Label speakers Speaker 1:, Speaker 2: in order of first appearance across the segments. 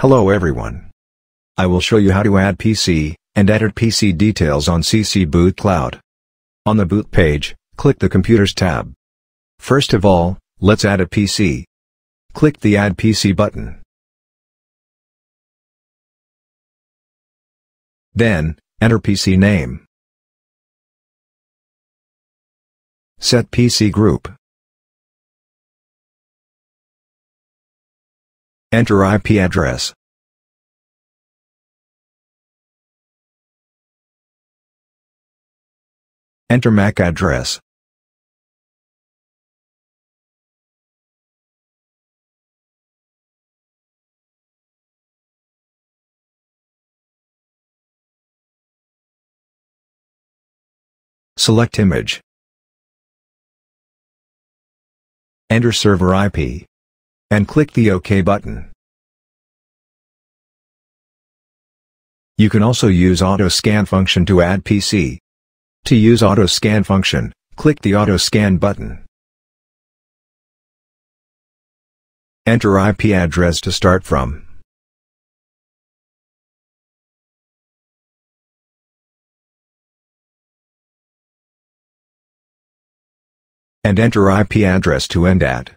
Speaker 1: Hello everyone. I will show you how to add PC and edit PC details on CCBootCloud. On the Boot page, click the Computers tab. First of all, let's add a PC. Click the Add PC button. Then, enter PC name. Set PC group. Enter IP address. Enter MAC address. Select image. Enter server IP. And click the OK button. You can also use Auto Scan function to add PC. To use Auto Scan function, click the Auto Scan button. Enter IP address to start from. And enter IP address to end at.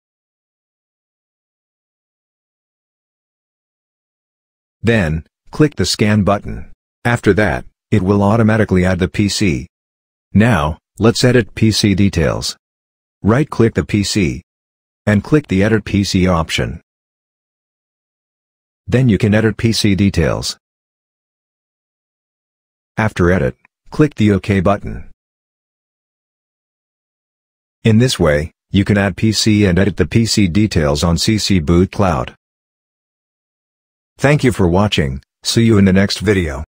Speaker 1: Then, click the Scan button. After that, it will automatically add the PC. Now, let's edit PC details. Right-click the PC. And click the Edit PC option. Then you can edit PC details. After edit, click the OK button. In this way, you can add PC and edit the PC details on CCBootCloud. Thank you for watching. See you in the next video.